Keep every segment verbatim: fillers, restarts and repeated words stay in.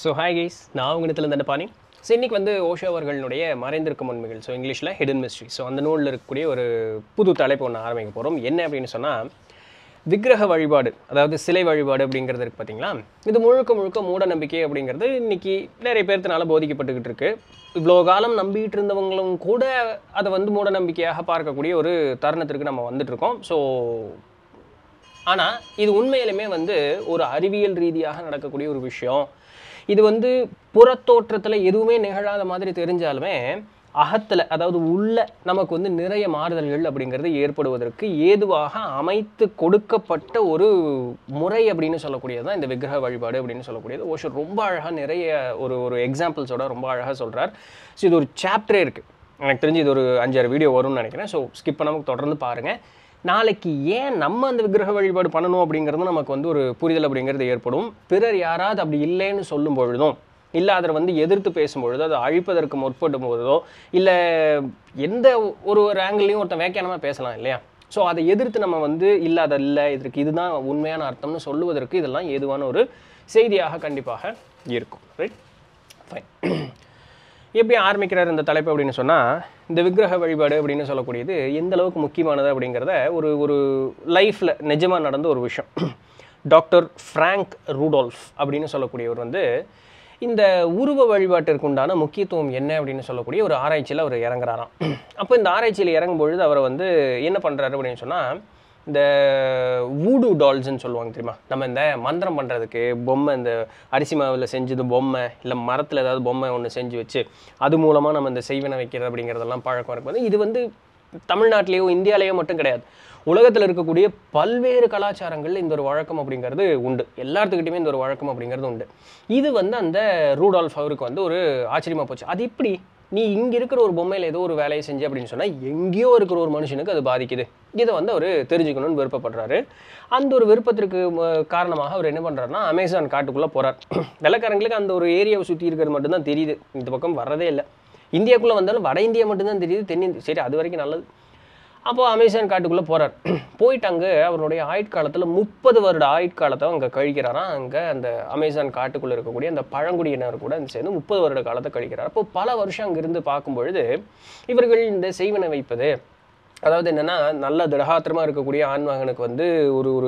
So hi guys, நான் உங்களிடத்துல இருந்த பாணி. ஸோ இன்றைக்கி வந்து ஓஷோ அவர்களுடைய மறைந்திருக்கும் உண்மைகள், ஸோ இங்கிலீஷில் ஹிடன் மிஸ்ட்ரி, ஸோ அந்த நூலில் இருக்கக்கூடிய ஒரு புது தலைப்பு ஒன்று ஆரம்பிக்க போகிறோம். என்ன அப்படின்னு சொன்னால், விக்கிரக வழிபாடு, அதாவது சிலை வழிபாடு அப்படிங்கிறது இருக்குது பார்த்தீங்களா. இது முழுக்க முழுக்க மூட நம்பிக்கை அப்படிங்கிறது இன்றைக்கி நிறைய பேர்த்தினால போதிக்கப்பட்டுக்கிட்டு இருக்கு. இவ்வளோ காலம் நம்பிட்டு இருந்தவங்களும் கூட அதை வந்து மூட நம்பிக்கையாக பார்க்கக்கூடிய ஒரு தருணத்திற்கு நம்ம வந்துட்டுருக்கோம். ஸோ ஆனால் இது உண்மையிலுமே வந்து ஒரு அறிவியல் ரீதியாக நடக்கக்கூடிய ஒரு விஷயம். இது வந்து புறத்தோற்றத்தில் எதுவுமே நிகழாத மாதிரி தெரிஞ்சாலுமே அகத்தில், அதாவது உள்ள நமக்கு வந்து நிறைய மாறுதல்கள் அப்படிங்கிறது ஏற்படுவதற்கு ஏதுவாக அமைத்து கொடுக்கப்பட்ட ஒரு முறை அப்படின்னு சொல்லக்கூடியது தான் இந்த விக்கிரக வழிபாடு அப்படின்னு சொல்லக்கூடியது. ஓஷோ ரொம்ப அழகாக நிறைய ஒரு ஒரு எக்ஸாம்பிள்ஸோட ரொம்ப அழகாக சொல்கிறார். ஸோ இது ஒரு சாப்டரே இருக்குது. எனக்கு தெரிஞ்சு இது ஒரு அஞ்சாறு வீடியோ வரும்னு நினைக்கிறேன். ஸோ ஸ்கிப் பண்ணாமல் தொடர்ந்து பாருங்கள். நாளைக்கு ஏன் நம்ம அந்த விக்கிரக வழிபாடு பண்ணணும் அப்படிங்கிறது நமக்கு வந்து ஒரு புரிதல் அப்படிங்கிறது ஏற்படும். பிறர் யாராவது அப்படி இல்லைன்னு சொல்லும் பொழுதும், இல்லை அதை வந்து எதிர்த்து பேசும்பொழுதோ, அதை அழிப்பதற்கு முற்படும் பொழுதோ, இல்லை எந்த ஒரு ஒரு ஆங்கிள்லையும் ஒருத்தன் வேக்கியானமாக பேசலாம் இல்லையா. ஸோ அதை எதிர்த்து நம்ம வந்து இல்லை அதை இல்லை, இதற்கு இதுதான் உண்மையான அர்த்தம்னு சொல்லுவதற்கு இதெல்லாம் ஏதுவான ஒரு செய்தியாக கண்டிப்பாக இருக்கும். Right, fine. எப்படி ஆரம்பிக்கிறார் இந்த தலைப்பு அப்படின்னு சொன்னால், இந்த விக்கிரக வழிபாடு அப்படின்னு சொல்லக்கூடியது எந்த அளவுக்கு முக்கியமானது அப்படிங்கிறத ஒரு ஒரு லைஃப்பில் நிஜமாக நடந்த ஒரு விஷயம். டாக்டர் ஃப்ராங்க் ரூடால்ஃப் அப்படின்னு சொல்லக்கூடியவர் வந்து இந்த உருவ வழிபாட்டிற்கு உண்டான முக்கியத்துவம் என்ன அப்படின்னு சொல்லக்கூடிய ஒரு ஆராய்ச்சியில் அவர் இறங்குறாராம். அப்போ இந்த ஆராய்ச்சியில் இறங்கும் பொழுது அவரை வந்து என்ன பண்ணுறாரு அப்படின்னு சொன்னால், இந்த வூடு டால்ஸ்ன்னு சொல்லுவாங்க தெரியுமா, நம்ம இந்த மந்திரம் பண்ணுறதுக்கு பொம்மை, இந்த அரிசி மாவில் செஞ்சது பொம்மை, இல்லை மரத்தில் ஏதாவது பொம்மை ஒன்று செஞ்சு வச்சு அது மூலமாக நம்ம இந்த செய்வினை வைக்கிறது அப்படிங்கிறதெல்லாம் பழக்கம் இருக்கும். இது வந்து தமிழ்நாட்டிலேயோ இந்தியாவிலேயோ மட்டும் கிடையாது, உலகத்தில் இருக்கக்கூடிய பல்வேறு கலாச்சாரங்களில் இந்த ஒரு வழக்கம் அப்படிங்கிறது உண்டு. எல்லாத்துக்கிட்டையுமே இந்த ஒரு வழக்கம் அப்படிங்கிறது உண்டு. இது வந்து அந்த ரூடால்ஃப் அவருக்கு வந்து ஒரு ஆச்சரியமாக போச்சு. அது இப்படி நீ இங்கே இருக்கிற ஒரு பொம்மையில் ஏதோ ஒரு வேலையை செஞ்சு அப்படின்னு சொன்னால் எங்கேயோ இருக்கிற ஒரு மனுஷனுக்கு அது பாதிக்குது. இதை வந்து அவர் தெரிஞ்சுக்கணும்னு விருப்பப்படுறாரு. அந்த ஒரு விருப்பத்திற்கு காரணமாக அவர் என்ன பண்ணுறாருன்னா, அமேசான் காட்டுக்குள்ளே போகிறார். வெள்ளைக்காரங்களுக்கு அந்த ஒரு ஏரியாவை சுற்றி இருக்கிறது மட்டும்தான் தெரியுது, இந்த பக்கம் வர்றதே இல்லை. இந்தியாவுக்குள்ளே வந்தாலும் வட இந்தியா மட்டும்தான் தெரியுது, தென்னிந்தியா சரி அது வரைக்கும் நல்லது. அப்போது அமேசான் காட்டுக்குள்ளே போகிறார். போயிட்டு அங்கே அவருடைய ஆயுட்காலத்தில் முப்பது வருட ஆயுட்காலத்தை அங்கே கழிக்கிறாராம். அங்கே அந்த அமேசான் காட்டுக்குள்ளே இருக்கக்கூடிய அந்த பழங்குடியினர் கூட சேர்ந்து முப்பது வருட காலத்தை கழிக்கிறார். அப்போது பல வருஷம் அங்கிருந்து பார்க்கும் பொழுது இவர்கள் இந்த செய்வினை வைப்பது, அதாவது என்னென்னா, நல்ல திடகாத்திரமாக இருக்கக்கூடிய ஆண்மகனுக்கு வந்து ஒரு ஒரு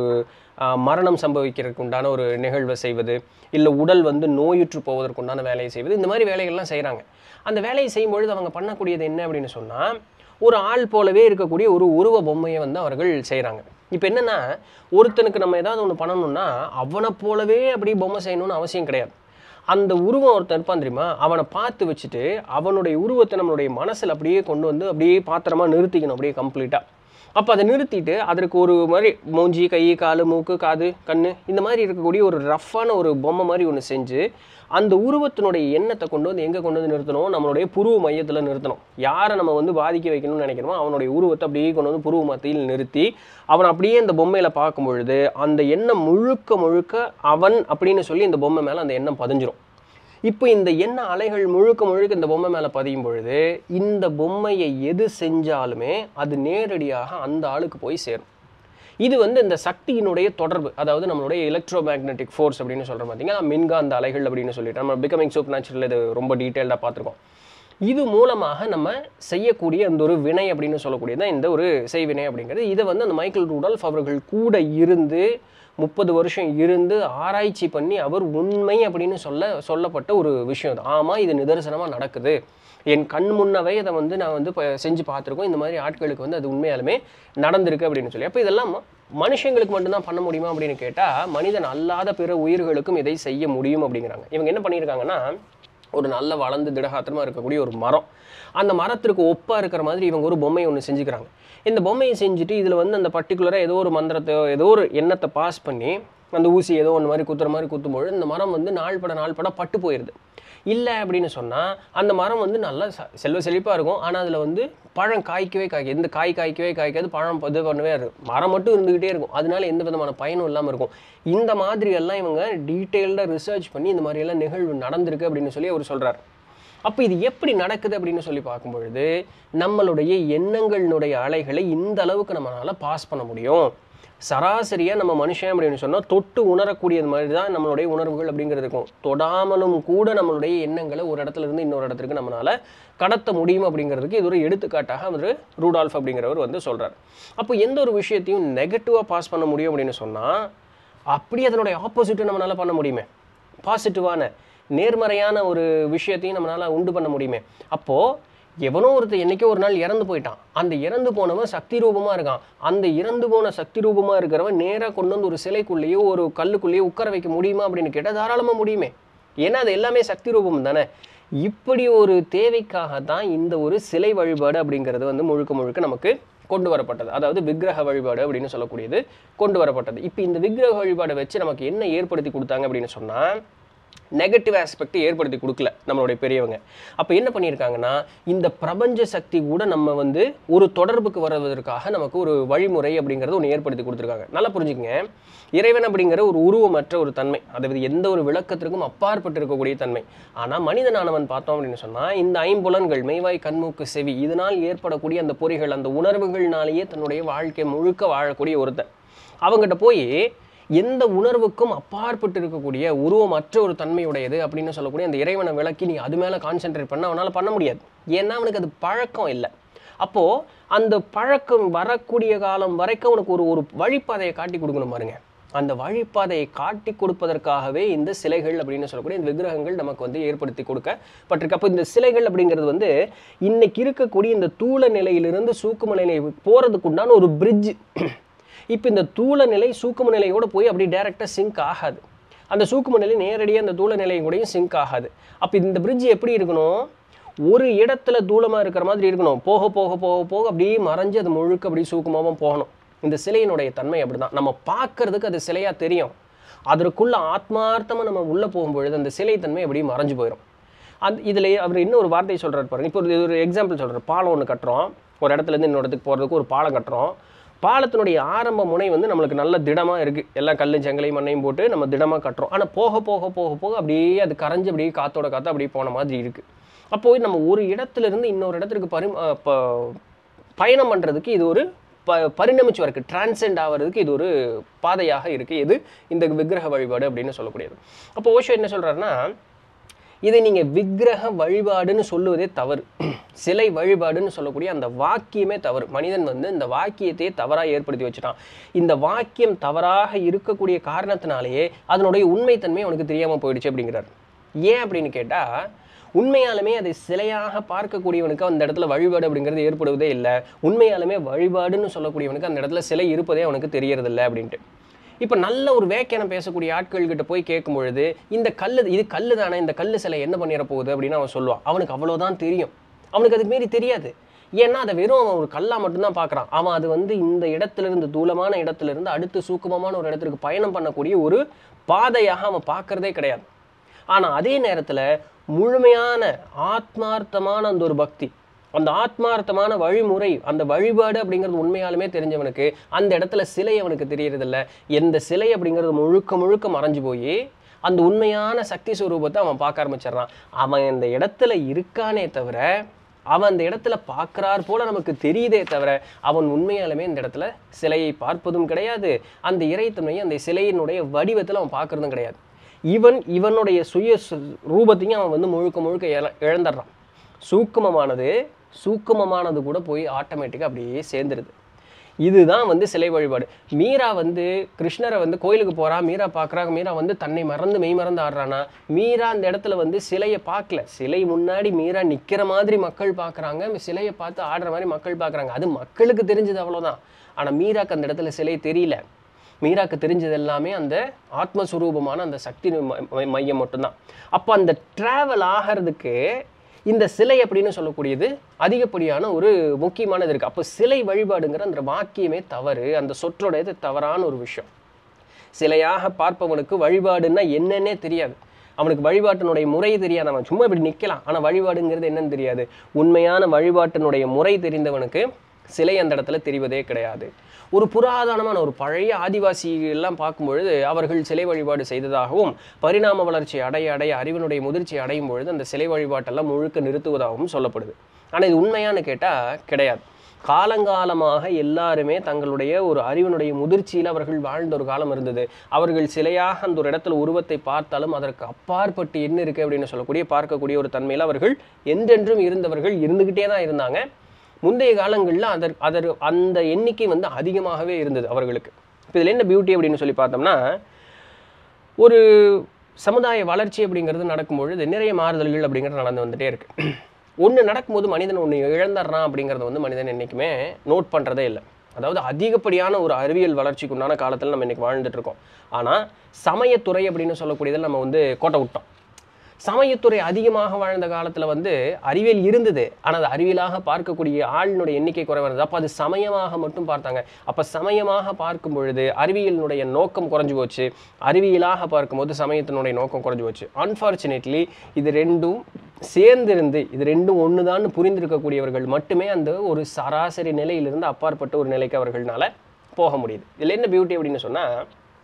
மரணம் சம்பவிக்கிறதுக்கு உண்டான ஒரு நிகழ்வை செய்வது, இல்லை உடல் வந்து நோயுற்று போவதற்கு உண்டான வேலையை செய்வது, இந்த மாதிரி வேலைகள்லாம் செய்கிறாங்க. அந்த வேலையை செய்யும்பொழுது அவங்க பண்ணக்கூடியது என்ன அப்படின்னு சொன்னால், ஒரு ஆள் போலவே இருக்கக்கூடிய ஒரு உருவ பொம்மையை வந்து அவர்கள் செய்கிறாங்க. இப்போ என்னென்னா, ஒருத்தனுக்கு நம்ம ஏதாவது ஒன்று பண்ணணும்னா அவனை போலவே அப்படி பொம்மை செய்யணும்னு அவசியம் கிடையாது. அந்த உருவம் ஒருத்தன் இருப்பான் தெரியுமா, அவனை பார்த்து வச்சுட்டு அவனுடைய உருவத்தை நம்மளுடைய மனசில் அப்படியே கொண்டு வந்து அப்படியே பாத்திரமாக நிறுத்திக்கணும், அப்படியே கம்ப்ளீட்டாக. அப்போ அதை நிறுத்திட்டு அதற்கு ஒரு மாதிரி மூஞ்சி, கை, கால், மூக்கு, காது, கண், இந்த மாதிரி இருக்கக்கூடிய ஒரு ரஃப்பான ஒரு பொம்மை மாதிரி ஒன்று செஞ்சு அந்த உருவத்தினுடைய எண்ணத்தை கொண்டு வந்து எங்கே கொண்டு வந்து நிறுத்தணும், நம்மளுடைய புருவ மையத்தில் நிறுத்தணும். யாரை நம்ம வந்து பாதிக்க வைக்கணும்னு நினைக்கிறோமோ அவனுடைய உருவத்தை அப்படியே கொண்டு வந்து புருவ மத்தியில் நிறுத்தி அவன் அப்படியே அந்த பொம்மையில் பார்க்கும் பொழுது அந்த எண்ணம் முழுக்க முழுக்க அவன் அப்படின்னு சொல்லி இந்த பொம்மை மேலே அந்த எண்ணம் பதிஞ்சிரும். இப்போ இந்த எண்ண அலைகள் முழுக்க முழுக்க இந்த பொம்மை மேலே பதியும் பொழுது இந்த பொம்மையை எது செஞ்சாலுமே அது நேரடியாக அந்த ஆளுக்கு போய் சேரும். இது வந்து இந்த சக்தியினுடைய தொடர்பு, அதாவது நம்மளுடைய எலக்ட்ரோ மேக்னெட்டிக் ஃபோர்ஸ் அப்படின்னு சொல்கிற பார்த்தீங்கன்னா மின்காந்த அலைகள் அப்படின்னு சொல்லிட்டு நம்ம பிகமிங் சூப்பர் நேச்சுரல் இது ரொம்ப டீட்டெயில்டாக பார்த்துருக்கோம். இது மூலமாக நம்ம செய்யக்கூடிய அந்த ஒரு வினை அப்படின்னு சொல்லக்கூடியதான் இந்த ஒரு செய்வினை அப்படிங்கிறது. இதை வந்து அந்த மைக்கேல் ரூடால்ஃப் அவர்கள் கூட இருந்து முப்பது வருஷம் இருந்து ஆராய்ச்சி பண்ணி அவர் உண்மை அப்படின்னு சொல்ல சொல்லப்பட்ட ஒரு விஷயம் தான். ஆமாம், இது நிதர்சனமாக நடக்குது, என் கண் முன்னவே அதை வந்து நான் வந்து இப்போ செஞ்சு பார்த்துருக்கோம், இந்த மாதிரி ஆட்களுக்கு வந்து அது உண்மையாலுமே நடந்திருக்கு அப்படின்னு சொல்லி. அப்போ இதெல்லாம் மனுஷங்களுக்கு மட்டும்தான் பண்ண முடியுமா அப்படின்னு கேட்டால், மனிதன் அல்லாத பிற உயிர்களுக்கும் இதை செய்ய முடியும் அப்படிங்கிறாங்க. இவங்க என்ன பண்ணியிருக்காங்கன்னா, ஒரு நல்ல வளர்ந்து திடகாத்திரமாக இருக்கக்கூடிய ஒரு மரம், அந்த மரத்திற்கு ஒப்பாக இருக்கிற மாதிரி இவங்க ஒரு பொம்மையை ஒன்று செஞ்சுக்கிறாங்க. இந்த பொம்மையை செஞ்சுட்டு இதில் வந்து அந்த பர்டிகுலராக ஏதோ ஒரு மந்திரத்தை ஏதோ ஒரு எண்ணத்தை பாஸ் பண்ணி அந்த ஊசி ஏதோ ஒன்று மாதிரி குத்துற மாதிரி குத்தும்போது இந்த மரம் வந்து நாள்பட நாள்பட பட்டு போயிடுது. இல்லை அப்படின்னு சொன்னால் அந்த மரம் வந்து நல்லா செல்வ செழிப்பாக இருக்கும், ஆனால் அதில் வந்து பழம் காய்க்கவே காய்க்க எந்த காய் காய்க்கவே காய்க்காது, பழம் இது பண்ணவே இருக்கும், மரம் மட்டும் இருந்துக்கிட்டே இருக்கும், அதனால எந்த விதமான பயனும் இல்லாமல் இருக்கும். இந்த மாதிரியெல்லாம் இவங்க டீட்டெயில்டாக ரிசர்ச் பண்ணி இந்த மாதிரியெல்லாம் நிகழ்வு நடந்திருக்கு அப்படின்னு சொல்லி அவர் சொல்கிறார். அப்போ இது எப்படி நடக்குது அப்படின்னு சொல்லி பார்க்கும் பொழுது நம்மளுடைய எண்ணங்களினுடைய அலைகளை இந்த அளவுக்கு நம்மளால் பாஸ் பண்ண முடியும். சராசரியாக நம்ம மனுஷன் அப்படின்னு சொன்னால் தொட்டு உணரக்கூடியது மாதிரி தான் நம்மளுடைய உணர்வுகள் அப்படிங்கிறது இருக்கும். தொடாமலும் கூட நம்மளுடைய எண்ணங்களை ஒரு இடத்துல இருந்து இன்னொரு இடத்துக்கு நம்மளால் கடத்த முடியும் அப்படிங்கிறதுக்கு இது ஒரு எடுத்துக்காட்டாக அவர் ரூடால்ஃப் அப்படிங்கிறவர் வந்து சொல்கிறார். அப்போ எந்த ஒரு விஷயத்தையும் நெகட்டிவாக பாஸ் பண்ண முடியும் அப்படின்னு சொன்னால் அப்படி அதனுடைய ஆப்போசிட்டை நம்மளால் பண்ண முடியுமே, பாசிட்டிவான நேர்மறையான ஒரு விஷயத்தையும் நம்மளால் உண்டு பண்ண முடியுமே. அப்போது எவனோ ஒருத்தர் என்றைக்கோ ஒரு நாள் இறந்து போயிட்டான், அந்த இறந்து போனவன் சக்தி ரூபமாக இருக்கான். அந்த இறந்து போன சக்தி ரூபமாக இருக்கிறவன் நேராக கொண்டு வந்து ஒரு சிலைக்குள்ளேயோ ஒரு கல்லுக்குள்ளேயோ உட்கார வைக்க முடியுமா அப்படின்னு கேட்டால் தாராளமாக முடியுமே. ஏன்னா அது எல்லாமே சக்தி ரூபம் தானே. இப்படி ஒரு தேவைக்காக தான் இந்த ஒரு சிலை வழிபாடு அப்படிங்கிறது வந்து முழுக்க முழுக்க நமக்கு கொண்டு வரப்பட்டது. அதாவது விக்கிரக வழிபாடு அப்படின்னு சொல்லக்கூடியது கொண்டு வரப்பட்டது. இப்போ இந்த விக்கிரக வழிபாடை வச்சு நமக்கு என்ன ஏற்படுத்தி கொடுத்தாங்க அப்படின்னு சொன்னால் நெகட்டிவ் ஆஸ்பெக்ட் ஏற்படுத்தி கொடுக்கல நம்மளுடைய பெரியவங்க. அப்போ என்ன பண்ணியிருக்காங்கன்னா இந்த பிரபஞ்ச சக்தி கூட நம்ம வந்து ஒரு தொடர்புக்கு வருவதற்காக நமக்கு ஒரு வழிமுறை அப்படிங்கிறது ஒன்று ஏற்படுத்தி கொடுத்துருக்காங்க. நல்லா புரிஞ்சுக்கங்க, இறைவன் அப்படிங்கிற ஒரு உருவமற்ற ஒரு தன்மை, அதாவது எந்த ஒரு விளக்கத்திற்கும் அப்பாற்பட்டு இருக்கக்கூடிய தன்மை. ஆனால் மனிதனானவன் பார்த்தோம் அப்படின்னு சொன்னால் இந்த ஐம்புலன்கள் மெய்வாய் கண்மூக்கு செவி இதனால் ஏற்படக்கூடிய அந்த பொறிகள் அந்த உணர்வுகள்னாலேயே தன்னுடைய வாழ்க்கை முழுக்க வாழக்கூடிய ஒருத்தன். அவங்ககிட்ட போய் எந்த உணர்வுக்கும் அப்பாற்பட்டு இருக்கக்கூடிய உருவமற்ற ஒரு தன்மையுடையது அப்படின்னு சொல்லக்கூடிய அந்த இறைவனை விளக்கி நீ அது மேலே கான்சென்ட்ரேட் பண்ண அவனால் பண்ண முடியாது. ஏன்னா அவனுக்கு அது பழக்கம் இல்லை. அப்போது அந்த பழக்கம் வரக்கூடிய காலம் வரைக்கும் அவனுக்கு ஒரு ஒரு வழிப்பாதையை காட்டி கொடுக்கணும் பாருங்க. அந்த வழிப்பாதையை காட்டி கொடுப்பதற்காகவே இந்த சிலைகள் அப்படின்னு சொல்லக்கூடிய இந்த விக்கிரகங்கள் நமக்கு வந்து ஏற்படுத்தி கொடுக்கப்பட்டிருக்கு. அப்போ இந்த சிலைகள் அப்படிங்கிறது வந்து இன்னைக்கு இருக்கக்கூடிய இந்த தூள நிலையிலிருந்து சூக்கும நிலை போகிறதுக்கு உண்டான ஒரு பிரிட்ஜ். இப்போ இந்த தூள நிலை சூக்கும நிலையோடு போய் அப்படி டைரெக்டாக சிங்க் ஆகாது. அந்த சூக்கும நிலை நேரடியாக அந்த தூள நிலையும் கூடயும் சிங்க் ஆகாது. அப்போ இந்த பிரிட்ஜ் எப்படி இருக்கணும், ஒரு இடத்துல தூளமாக இருக்கிற மாதிரி இருக்கணும். போக போக போக போக அப்படியே மறைஞ்சு அது முழுக்க அப்படியே சூக்குமாகவும் போகணும். இந்த சிலையினுடைய தன்மை அப்படி தான். நம்ம பார்க்கறதுக்கு அது சிலையாக தெரியும், அதற்குள்ள ஆத்மார்த்தமாக நம்ம உள்ளே போகும்பொழுது அந்த சிலை தன்மை அப்படியே மறைஞ்சு போயிடும். அந்த இதில் அவர் இன்னும் ஒரு வார்த்தை சொல்கிறார் பாருங்க. இப்போ ஒரு ஒரு எக்ஸாம்பிள் சொல்கிறார். பாலம் ஒன்று கட்டுறோம், ஒரு இடத்துலேருந்து இன்னொரு இடத்துக்கு போகிறதுக்கு ஒரு பாலம் கட்டுறோம். பாலத்தினுடைய ஆரம்ப முனை வந்து நம்மளுக்கு நல்ல திடமாக இருக்குது, எல்லாம் கல் செங்கலையும் மண்ணையும் போட்டு நம்ம திடமாக கட்டுறோம். ஆனால் போக போக போக போக அப்படியே அது கரைஞ்சி அப்படியே காற்றோட காற்று அப்படியே போன மாதிரி இருக்குது. அப்போது நம்ம ஒரு இடத்துலேருந்து இன்னொரு இடத்துக்கு பரி பயணம் பண்ணுறதுக்கு இது ஒரு ப பரிணமிச்சு வரக்கு டிரான்சென்ட் ஆகிறதுக்கு இது ஒரு பாதையாக இருக்குது. இது இந்த விக்கிரக வழிபாடு அப்படின்னு சொல்லக்கூடியது. அப்போ ஓஷோ என்ன சொல்கிறாருன்னா, இதை நீங்கள் விக்கிரக வழிபாடுன்னு சொல்லுவதே தவறு, சிலை வழிபாடுன்னு சொல்லக்கூடிய அந்த வாக்கியமே தவறு. மனிதன் வந்து இந்த வாக்கியத்தையே தவறாக ஏற்படுத்தி வச்சுட்டான். இந்த வாக்கியம் தவறாக இருக்கக்கூடிய காரணத்தினாலேயே அதனுடைய உண்மைத்தன்மை அவனுக்கு தெரியாமல் போயிடுச்சு அப்படிங்கிறார். ஏன் அப்படின்னு கேட்டால், உண்மையாலுமே அதை சிலையாக பார்க்கக்கூடியவனுக்கு அந்த இடத்துல வழிபாடு அப்படிங்கிறது ஏற்படுவதே இல்லை. உண்மையாலுமே வழிபாடுன்னு சொல்லக்கூடியவனுக்கு அந்த இடத்துல சிலை இருப்பதே அவனுக்கு தெரியறதில்லை அப்படின்ட்டு. இப்போ நல்ல ஒரு வேக்கியானம் பேசக்கூடிய ஆட்கள்கிட்ட போய் கேட்கும் பொழுது இந்த கல் இது கல் தானே, இந்த கல் சிலை என்ன பண்ணிட போகுது அப்படின்னு அவன் சொல்லுவான். அவனுக்கு அவ்வளோதான் தெரியும், அவனுக்கு அதுக்கு மாரி தெரியாது. ஏன்னா அதை வெறும் அவன் ஒரு கல்லாக மட்டும்தான் பார்க்குறான். அவன் அது வந்து இந்த இடத்துலேருந்து தூளமான இடத்துலேருந்து அடுத்து சூக்குமமான ஒரு இடத்துக்கு பயணம் பண்ணக்கூடிய ஒரு பாதையாக அவன் பார்க்குறதே கிடையாது. ஆனால் அதே நேரத்தில் முழுமையான ஆத்மார்த்தமான அந்த ஒரு பக்தி, அந்த ஆத்மார்த்தமான வழிமுறை, அந்த வழிபாடு அப்படிங்கிறது உண்மையாலுமே தெரிஞ்சவனுக்கு அந்த இடத்துல சிலை அவனுக்கு தெரியறதில்ல. எந்த சிலை அப்படிங்கிறது முழுக்க முழுக்க மறைஞ்சு போய் அந்த உண்மையான சக்தி ஸ்வரூபத்தை அவன் பார்க்க ஆரம்பிச்சிடறான். அவன் இந்த இடத்துல இருக்கானே தவிர, அவன் அந்த இடத்துல பார்க்குறார் போல நமக்கு தெரியுதே தவிர, அவன் உண்மையாலுமே இந்த இடத்துல சிலையை பார்ப்பதும் கிடையாது, அந்த இறைத்தன்மையை அந்த சிலையினுடைய வடிவத்தில் அவன் பார்க்குறதும் கிடையாது. இவன் இவனுடைய சுய ரூபத்தையும் அவன் வந்து முழுக்க முழுக்க இழ இழந்துடுறான். சூக்குமமானது சூக்குமமானது கூட போய் ஆட்டோமேட்டிக்காக அப்படியே சேர்ந்துருது. இதுதான் வந்து சிலை வழிபாடு. மீரா வந்து கிருஷ்ணரை வந்து கோயிலுக்கு போகிறா, மீரா பார்க்குறாங்க, மீரா வந்து தன்னை மறந்து மெய் மறந்து ஆடுறானா. மீரா அந்த இடத்துல வந்து சிலையை பார்க்கல, சிலை முன்னாடி மீரா நிற்கிற மாதிரி மக்கள் பார்க்குறாங்க, சிலையை பார்த்து ஆடுற மாதிரி மக்கள் பார்க்குறாங்க. அது மக்களுக்கு தெரிஞ்சது அவ்வளோதான். ஆனால் மீராக்கு அந்த இடத்துல சிலை தெரியல. மீராக்கு தெரிஞ்சது எல்லாமே அந்த ஆத்மஸ்வரூபமான அந்த சக்தி மையம் மட்டும்தான். அப்போ அந்த ட்ராவல் ஆகிறதுக்கு இந்த சிலை அப்படின்னு சொல்லக்கூடியது அதிகப்படியான ஒரு முக்கியமானது இருக்குது. அப்போ சிலை வழிபாடுங்கிற அந்த வாக்கியமே தவறு, அந்த சொற்றோடையது தவறான ஒரு விஷயம். சிலையாக பார்ப்பவனுக்கு வழிபாடுன்னா என்னன்னே தெரியாது, அவனுக்கு வழிபாட்டினுடைய முறை தெரியாது. அவன் சும்மா இப்படி நிற்கலாம், ஆனால் வழிபாடுங்கிறது என்னன்னு தெரியாது. உண்மையான வழிபாட்டினுடைய முறை தெரிந்தவனுக்கு சிலை அந்த இடத்துல தெரிவதே கிடையாது. ஒரு புராதனமான ஒரு பழைய ஆதிவாசிகள்லாம் பார்க்கும்பொழுது அவர்கள் சிலை வழிபாடு செய்ததாகவும், பரிணாம வளர்ச்சி அடைய அடைய அறிவினுடைய முதிர்ச்சி அடையும் பொழுது அந்த சிலை வழிபாட்டெல்லாம் முழுக்க நிறுத்துவதாகவும் சொல்லப்படுது. ஆனால் இது உண்மையானு கேட்டால் கிடையாது. காலங்காலமாக எல்லாருமே தங்களுடைய ஒரு அறிவினுடைய முதிர்ச்சியில் அவர்கள் வாழ்ந்த ஒரு காலம் இருந்தது. அவர்கள் சிலையாக அந்த ஒரு இடத்துல உருவத்தை பார்த்தாலும் அதற்கு அப்பாற்பட்டு என்ன இருக்குது அப்படின்னு சொல்லக்கூடிய பார்க்கக்கூடிய ஒரு தன்மையில் அவர்கள் என்றென்றும் இருந்தவர்கள் இருந்துக்கிட்டே தான் இருந்தாங்க. முந்தைய காலங்களில் அதர் அதர் அந்த எண்ணிக்கை வந்து அதிகமாகவே இருந்தது அவர்களுக்கு. இப்போ இதில் என்ன பியூட்டி அப்படின்னு சொல்லி பார்த்தோம்னா, ஒரு சமுதாய வளர்ச்சி அப்படிங்கிறது நடக்கும்பொழுது நிறைய மாறுதல்கள் அப்படிங்கிறது நடந்து வந்துகிட்டே இருக்குது. ஒன்று நடக்கும்போது மனிதன் ஒன்று இழந்துடுறான் அப்படிங்கிறத வந்து மனிதன் என்றைக்குமே நோட் பண்ணுறதே இல்லை. அதாவது அதிகப்படியான ஒரு அறிவியல் வளர்ச்சிக்கு உண்டான காலத்தில் நம்ம இன்றைக்கி வாழ்ந்துட்டு இருக்கோம். ஆனால் சமயத்துறை அப்படின்னு சொல்லக்கூடியதில் நம்ம வந்து கோட்டை விட்டோம். சமயத்துறை அதிகமாக வாழ்ந்த காலத்தில் வந்து அறிவியல் இருந்தது, ஆனால் அது அறிவியலாக பார்க்கக்கூடிய ஆளினுடைய எண்ணிக்கை குறைவாக இருந்தது. அப்போ அது சமயமாக மட்டும் பார்த்தாங்க. அப்போ சமயமாக பார்க்கும் பொழுது அறிவியலினுடைய நோக்கம் குறைஞ்சி போச்சு, அறிவியலாக பார்க்கும்போது சமயத்தினுடைய நோக்கம் குறைஞ்சி போச்சு. அன்ஃபார்ச்சுனேட்லி இது ரெண்டும் சேர்ந்திருந்து இது ரெண்டும் ஒன்று தான் புரிந்திருக்கக்கூடியவர்கள் மட்டுமே அந்த ஒரு சராசரி நிலையிலிருந்து அப்பாற்பட்ட ஒரு நிலைக்கு அவர்களால் போக முடியுது. இதில் என்ன பியூட்டி அப்படின்னு சொன்னால்,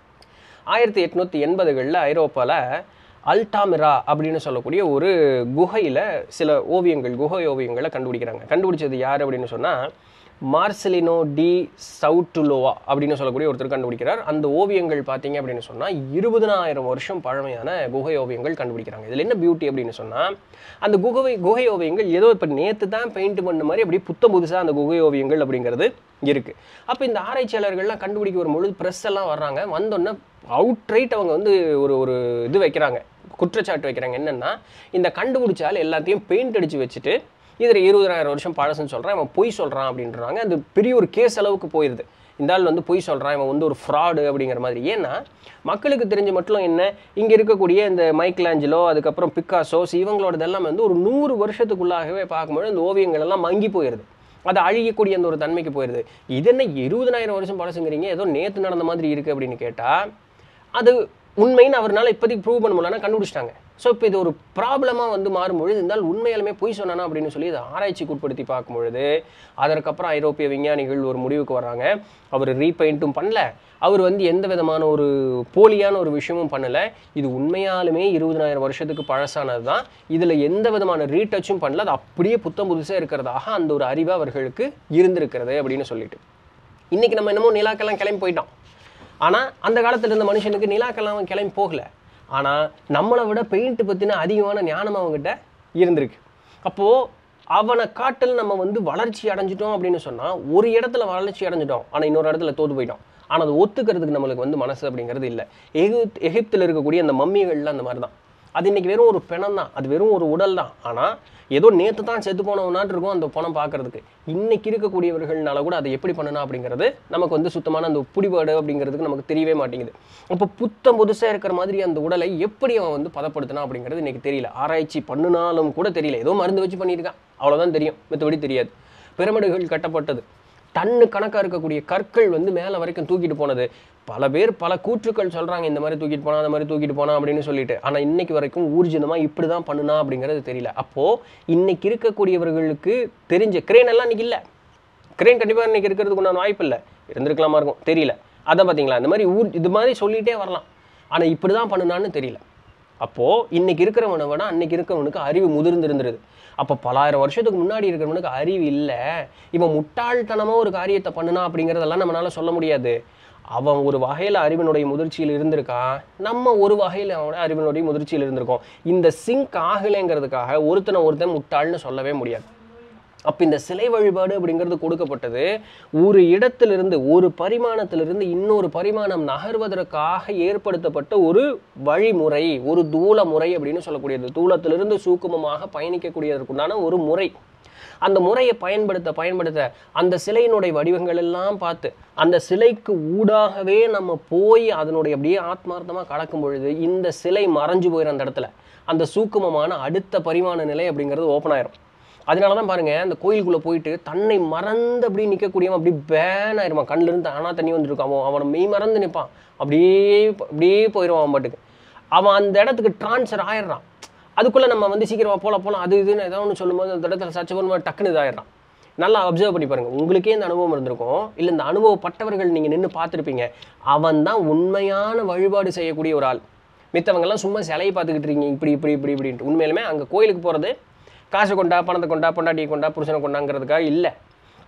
ஆயிரத்தி எட்நூற்றி எண்பதுகளில் ஐரோப்பாவில் அல்டாமிரா அப்படின்னு சொல்லக்கூடிய ஒரு குகையில் சில ஓவியங்கள் குகை ஓவியங்களை கண்டுபிடிக்கிறாங்க. கண்டுபிடிச்சது யார் அப்படின்னு சொன்னால் மார்செலினோ டி சவுட்டுலோவா அப்படின்னு சொல்லக்கூடிய ஒருத்தர் கண்டுபிடிக்கிறார். அந்த ஓவியங்கள் பார்த்தீங்க அப்படின்னு சொன்னால் இருபதனாயிரம் வருஷம் பழமையான குகை ஓவியங்கள் கண்டுபிடிக்கிறாங்க. இதில் என்ன பியூட்டி அப்படின்னு சொன்னால், அந்த குகை குகை ஓவியங்கள் ஏதோ இப்போ நேற்று தான் பெயிண்ட் பண்ண மாதிரி அப்படி புத்தம் புதுசாக அந்த குகை ஓவியங்கள் அப்படிங்கிறது இருக்குது. அப்போ இந்த ஆராய்ச்சியாளர்கள்லாம் கண்டுபிடிக்க ஒரு பொழுது ப்ரெஸ் எல்லாம் வர்றாங்க. வந்தோடனே அவுட்ரைட் அவங்க வந்து ஒரு ஒரு இது வைக்கிறாங்க, குற்றச்சாட்டு வைக்கிறாங்க. என்னென்னா, இந்த கண்டுபிடிச்சால் எல்லாத்தையும் பெயிண்ட் அடித்து வச்சுட்டு இதில் இருபதாயிரம் வருஷம் பழசுன்னு சொல்கிறான், இவன் பொய் சொல்கிறான் அப்படின்றாங்க. அது பெரிய ஒரு கேஸ் அளவுக்கு போயிடுது. இந்த ஆள் வந்து பொய் சொல்கிறான், இவன் வந்து ஒரு ஃப்ராடு அப்படிங்கிற மாதிரி. ஏன்னா மக்களுக்கு தெரிஞ்ச மட்டும் என்ன, இங்கே இருக்கக்கூடிய இந்த மைக்கேலாஞ்சலோ அதுக்கப்புறம் பிக்காசோஸ் இவங்களோடதெல்லாம் வந்து ஒரு நூறு வருஷத்துக்குள்ளாகவே பார்க்கும்போது இந்த ஓவியங்கள் எல்லாம் மங்கி போயிடுது, அது அழுகக்கூடிய அந்த ஒரு தன்மைக்கு போயிடுது. இது என்ன இருபதனாயிரம் வருஷம் பழசுங்கிறீங்க, ஏதோ நேற்று நடந்த மாதிரி இருக்குது அப்படின்னு கேட்டால் அது உண்மைன்னு அவரால் இப்போதைக்கு ப்ரூவ் பண்ண முடியலன்னா கண்டுபிடிச்சிட்டாங்க. ஸோ இப்போ இது ஒரு ப்ராப்ளமாக வந்து மாறும்பொழுது இருந்தால் உண்மையாலுமே பொய் சொன்னானா அப்படின்னு சொல்லி இதை ஆராய்ச்சிக்கு உட்படுத்தி பார்க்கும்பொழுது அதற்கப்புறம் ஐரோப்பிய விஞ்ஞானிகள் ஒரு முடிவுக்கு வர்றாங்க. அவர் ரீபெயிண்ட்டும் பண்ணல, அவர் வந்து எந்த விதமான ஒரு போலியான ஒரு விஷயமும் பண்ணலை, இது உண்மையாலுமே இருபதனாயிரம் வருஷத்துக்கு பழசானது தான், இதில் எந்த விதமான ரீடச்சும் பண்ணல, அது அப்படியே புத்தம் புதுசாக இருக்கிறதாக அந்த ஒரு அறிவு அவர்களுக்கு இருந்திருக்கிறது அப்படின்னு சொல்லிட்டு. இன்றைக்கி நம்ம என்னமோ நிலாக்கெல்லாம் கிளம்பி போயிட்டோம். ஆனால் அந்த காலத்தில் இருந்த மனுஷனுக்கு நிலாக்கெல்லாம் கிளம்பி போகலை. ஆனால் நம்மளை விட பெயிண்ட் பற்றின அதிகமான ஞானம் அவங்ககிட்ட இருந்திருக்கு. அப்போது அவனை காட்டில் நம்ம வந்து வளர்ச்சி அடைஞ்சிட்டோம் அப்படின்னு சொன்னால் ஒரு இடத்துல வளர்ச்சி அடைஞ்சிட்டோம், ஆனால் இன்னொரு இடத்துல தோற்று போயிட்டோம். ஆனால் அது ஒத்துக்கிறதுக்கு நம்மளுக்கு வந்து மனசு அப்படிங்கிறது இல்லை. எகிப்த் எகிப்தில் இருக்கக்கூடிய அந்த மம்மிகள்லாம் அந்த மாதிரி தான். அது இன்றைக்கி வெறும் ஒரு பிணம் தான், அது வெறும் ஒரு உடல் தான். ஆனால் ஏதோ நேற்று தான் செத்து போனவனாட்டு இருக்கும் அந்த பணம் பார்க்கறதுக்கு. இன்றைக்கி இருக்கக்கூடியவர்கள்னால கூட அதை எப்படி பண்ணணும் அப்படிங்கிறது நமக்கு வந்து சுத்தமான அந்த பிடிபாடு அப்படிங்கிறதுக்கு நமக்கு தெரியவே மாட்டேங்குது. அப்போ புத்தம் புதுசாக இருக்கிற மாதிரி அந்த உடலை எப்படி அவன் வந்து பதப்படுத்தினா அப்படிங்கிறது இன்றைக்கி தெரியல. ஆராய்ச்சி பண்ணினாலும் கூட தெரியல. ஏதோ மருந்து வச்சு பண்ணியிருக்கான், அவ்வளோதான் தெரியும், மற்றபடி தெரியாது. பிரமிடுகள் கட்டப்பட்டது, டன்னு கணக்காக இருக்கக்கூடிய கற்கள் வந்து மேலே வரைக்கும் தூக்கிட்டு போனது. பல பேர் பல கூற்றுக்கள் சொல்கிறாங்க, இந்த மாதிரி தூக்கிட்டு போனா அந்த மாதிரி தூக்கிட்டு போனா அப்படின்னு சொல்லிட்டு. ஆனால் இன்னைக்கு வரைக்கும் ஊர்ஜிதமாக இப்படி தான் பண்ணுனா அப்படிங்கிறது தெரியல. அப்போது இன்னைக்கு இருக்கக்கூடியவர்களுக்கு தெரிஞ்ச கிரேன் எல்லாம் இன்னைக்கு இல்லை. கிரேன் கண்டிப்பாக இன்னைக்கு இருக்கிறதுக்கு உண்டான வாய்ப்பு இல்லை, இருந்திருக்கலாமா இருக்கும், தெரியல. அதை பார்த்தீங்களா, இந்த மாதிரி ஊர் இது மாதிரி சொல்லிகிட்டே வரலாம். ஆனால் இப்படி தான் பண்ணுனான்னு தெரியல. அப்போது இன்றைக்கி இருக்கிறவனை விட அன்றைக்கி இருக்கிறவனுக்கு அறிவு முதிர்ந்திருந்துருது. அப்போ பலாயிரம் வருஷத்துக்கு முன்னாடி இருக்கிறவனுக்கு அறிவு இல்லை, இவன் முட்டாள்தனமாக ஒரு காரியத்தை பண்ணுனா அப்படிங்கிறதெல்லாம் நம்மளால் சொல்ல முடியாது. அவன் ஒரு வகையில் அறிவினுடைய முதிர்ச்சியில் இருந்திருக்கான், நம்ம ஒரு வகையில் அவனோட அறிவினுடைய முதிர்ச்சியில் இருந்திருக்கோம். இந்த சிங்க் ஆகலைங்கிறதுக்காக ஒருத்தனை ஒருத்தன் முட்டாள்னு சொல்லவே முடியாது. அப்போ இந்த சிலை வழிபாடு அப்படிங்கிறது கொடுக்கப்பட்டது ஒரு இடத்திலிருந்து ஒரு பரிமாணத்திலிருந்து இன்னொரு பரிமாணம் நகர்வதற்காக ஏற்படுத்தப்பட்ட ஒரு வழிமுறை, ஒரு தூள முறை அப்படின்னு சொல்லக்கூடியது. தூளத்திலிருந்து சூக்குமமாக பயணிக்கக்கூடியதற்குண்டான ஒரு முறை. அந்த முறையை பயன்படுத்த பயன்படுத்த அந்த சிலையினுடைய வடிவங்கள் எல்லாம் பார்த்து அந்த சிலைக்கு ஊடாகவே நம்ம போய் அதனுடைய அப்படியே ஆத்மார்த்தமாக கலக்கும் பொழுது இந்த சிலை மறைஞ்சு போயிடும். அந்த இடத்துல அந்த சூக்குமமான அடுத்த பரிமாண நிலை அப்படிங்கிறது ஓப்பன் ஆயிரும். அதனால தான் பாருங்கள், அந்த கோயிலுக்குள்ளே போயிட்டு தன்னை மறந்து அப்படி நிற்கக்கூடியவன் அப்படி பேன் ஆயிருவான். கண்ணிலிருந்து ஆனால் தண்ணி வந்துருக்கான், அவனை மெய் மறந்து நிற்பான், அப்படியே அப்படியே போயிடுவான் அவன் பாட்டுக்கு. அவன் அந்த இடத்துக்கு டிரான்ஸ்ஃபர் ஆயிடுறான். அதுக்குள்ளே நம்ம வந்து சீக்கிரமாக போகலாம் போகலாம் அது இதுன்னு ஏதாவது ஒன்று சொல்லும்போது அந்த இடத்துல சர்ச்சை பண்ணும்போது டக்குன்னு இதாகிடுறான். நல்லா அப்சர்வ் பண்ணி பாருங்கள், உங்களுக்கே இந்த அனுபவம் இருந்திருக்கும், இல்லை இந்த அனுபவப்பட்டவர்கள் நீங்கள் நின்று பார்த்துருப்பீங்க. அவன் தான் உண்மையான வழிபாடு செய்யக்கூடிய ஒரு ஆள். மித்தவங்கெல்லாம் சும்மா சிலையை பார்த்துக்கிட்டு இருக்கீங்க இப்படி இப்படி இப்படி இப்படின்ட்டு. உண்மையிலுமே அங்கே கோயிலுக்கு போகிறது காசு கொண்டா, பணத்தை கொண்டா, பொண்டாட்டியை கொண்டா, புருஷனை கொண்டாங்கிறதுக்காக இல்லை.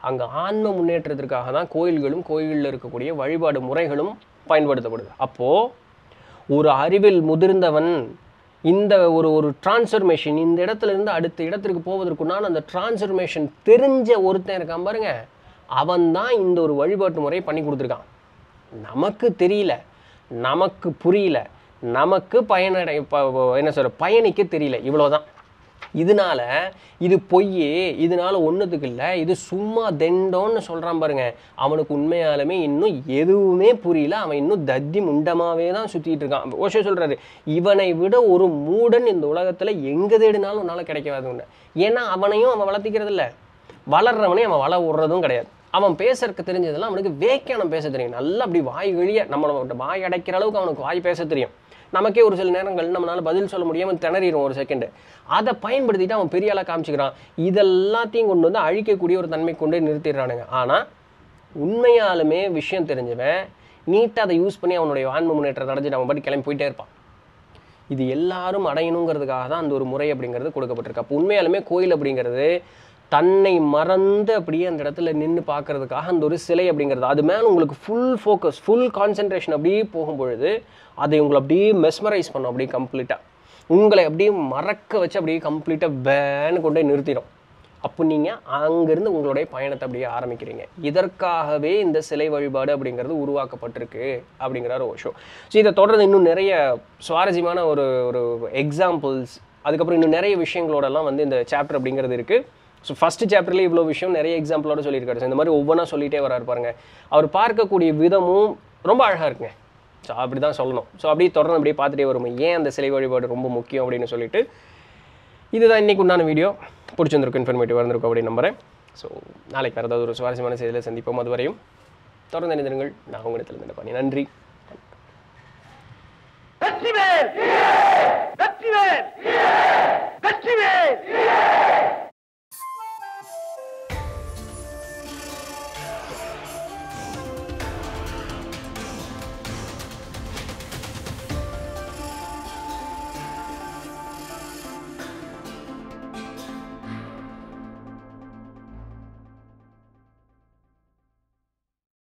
அங்கே ஆன்ம முன்னேற்றத்திற்காக தான் கோயில்களும் கோயிலில் இருக்கக்கூடிய வழிபாடு முறைகளும் பயன்படுத்தப்படுது. அப்போது ஒரு அறிவில் முதிர்ந்தவன் இந்த ஒரு ஒரு டிரான்ஸ்ஃபர்மேஷன் இந்த இடத்துல இருந்து அடுத்த இடத்திற்கு போவதற்குண்டான அந்த டிரான்ஸ்ஃபர்மேஷன் தெரிஞ்ச ஒருத்தன் இருக்கான் பாருங்க, அவன் தான் இந்த ஒரு வழிபாட்டு முறையை பண்ணி கொடுத்துருக்கான். நமக்கு தெரியல, நமக்கு புரியல, நமக்கு பயனடை என்ன சொல்ற பயணிக்க தெரியல, இவ்வளோதான். இதனால இது பொய்யே, இதனால ஒன்றுத்துக்கு இல்லை, இது சும்மா தெண்டோன்னு சொல்கிறான் பாருங்க, அவனுக்கு உண்மையாலுமே இன்னும் எதுவுமே புரியல, அவன் இன்னும் தத்தி முண்டமாகவே தான் சுற்றிட்டு இருக்கான். ஓஷோ சொல்கிறாரு, இவனை விட ஒரு மூடன் இந்த உலகத்தில் எங்கே தேடினாலும் உன்னால் கிடைக்காது ஒன்று. ஏன்னா அவனையும் அவன் வளர்த்திக்கிறது இல்லை, வளர்றவனையும் அவன் வள விடுறதும் கிடையாது. அவன் பேசுறதுக்கு தெரிஞ்சதெல்லாம் அவனுக்கு வேக்கானம் பேச தெரியும், நல்லா அப்படி வாய் வெளிய நம்மளோட வாய் அடைக்கிற அளவுக்கு அவனுக்கு வாய் பேச தெரியும். நமக்கே ஒரு சில நேரங்கள் நம்மளால பதில் சொல்ல முடியாமல் திணறிடும் ஒரு செகண்டு. அதை பயன்படுத்திட்டு அவன் பெரிய ஆளாக காமிச்சிக்கிறான். இதெல்லாத்தையும் கொண்டு வந்து அழிக்கக்கூடிய ஒரு தன்மை கொண்டு நிறுத்திடுறானுங்க. ஆனால் உண்மையாலுமே விஷயம் தெரிஞ்சவன் நீட்டாக அதை யூஸ் பண்ணி அவனுடைய ஆன்ம முன்னேற்றத்தை அடைஞ்சிட்டு அவன் பாட்டி கிளம்பி போயிட்டே இருப்பான். இது எல்லாரும் அடையணுங்கிறதுக்காக தான் அந்த ஒரு முறை அப்படிங்கிறது கொடுக்கப்பட்டிருக்கு. அப்போ உண்மையாலுமே கோயில் அப்படிங்கிறது தன்னை மறந்து அப்படியே அந்த இடத்துல நின்று பார்க்கறதுக்காக அந்த ஒரு சிலை அப்படிங்கிறது, அது மேலே உங்களுக்கு ஃபுல் ஃபோக்கஸ் ஃபுல் கான்சன்ட்ரேஷன் அப்படியே போகும்பொழுது அதை உங்களை அப்படியே மெஸ்மரைஸ் பண்ணும், அப்படியே கம்ப்ளீட்டாக உங்களை அப்படியே மறக்க வச்சு அப்படியே கம்ப்ளீட்டாக வேன்னு கொண்டே நிறுத்திடும். அப்போ நீங்கள் அங்கேருந்து உங்களுடைய பயணத்தை அப்படியே ஆரம்பிக்கிறீங்க. இதற்காகவே இந்த சிலை வழிபாடு அப்படிங்கிறது உருவாக்கப்பட்டிருக்கு அப்படிங்கிறார் ஓஷோ. ஸோ இதை தொடர்ந்து இன்னும் நிறைய சுவாரஸ்யமான ஒரு ஒரு எக்ஸாம்பிள்ஸ், அதுக்கப்புறம் இன்னும் நிறைய விஷயங்களோடலாம் வந்து இந்த சாப்டர் அப்படிங்கிறது இருக்குது. ஸோ ஃபஸ்ட்டு சாப்டர்லேயே இவ்வளோ விஷயம் நிறைய எக்ஸாம்பிளோட சொல்லியிருக்காரு. ஸோ இந்த மாதிரி ஒவ்வொன்றா சொல்லிகிட்டே வராரு பாருங்க. அவர் பார்க்கக்கூடிய விதமும் ரொம்ப அழகாக இருக்குங்க. ஸோ அப்படி தான் சொல்லணும். ஸோ அப்படியே தொடர்ந்து அப்படியே பார்த்துட்டே வருமே ஏன் அந்த சிலை வழிபாடு ரொம்ப முக்கியம் அப்படின்னு சொல்லிட்டு, இதுதான் இன்றைக்கு உண்டான வீடியோ. பிடிச்சிருந்திருக்கும், இன்ஃபர்மேட்டிவாக இருந்திருக்கும் அப்படின்னு நம்புறேன். ஸோ நாளைக்கு வேறு ஏதாவது ஒரு சுவாரஸ்யமான செய்தியில் சந்திப்போம். அது வரையும் தொடர்ந்து இணைந்திருங்கள். நான் உங்களிடத்தில் இருந்து பண்ணி நன்றி. வெற்றிவேல் வெற்றிவேல் வெற்றிவேல்.